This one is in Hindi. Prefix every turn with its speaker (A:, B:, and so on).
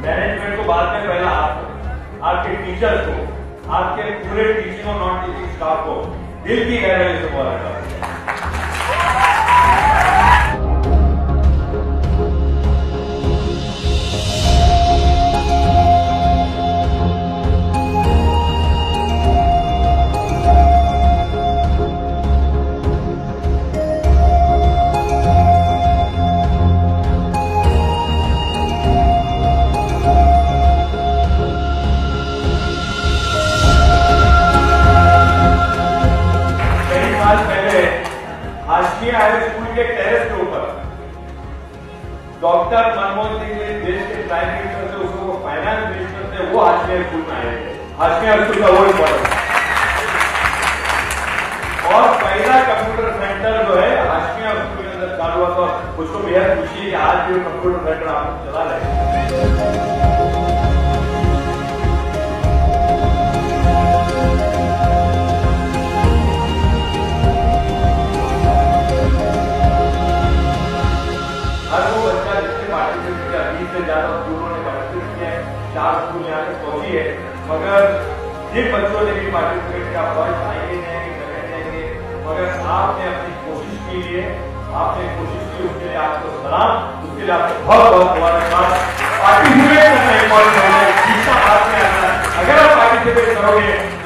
A: मैनेजमेंट को बाद में, पहला आपके टीचर्स को, आपके पूरे टीचिंग और नॉन टीचिंग स्टाफ को दिल की गहराई से मुबारक। हाशमिया हाई स्कूल के टेरेस के ऊपर डॉक्टर मनमोहन सिंह ने देश के प्राइम मिनिस्टर से उसको फाइनेंस मिनिस्टर से वो हाशमिया स्कूल में आए थे। हाशमिया स्कूल का वो इम्पोर्टेंट और पहला कंप्यूटर सेंटर जो है हाशमिया स्कूल के अंदर चालू हुआ था। उसको बेहद खुशी है कि आज भी कंप्यूटर सेंटर आप चला रहे हैं। ज्यादा स्कूलों ने पार्टिसिपेट किया है, 4 स्कूल यहाँ तक पहुंची है, मगर जिन बच्चों ने भी पार्टिसिपेट किया फर्स्ट आएंगे जाएंगे करने जाएंगे, मगर आपने अपनी कोशिश की लिए, आपने कोशिश की, उसके लिए आपको सलाम, उसके लिए आपको बहुत बहुत मुबारकबाद। पार्टिसिपेट करना इम्पोर्टेंट है, जीतना हाथ में आता है। अगर आप पार्टिसिपेट करोगे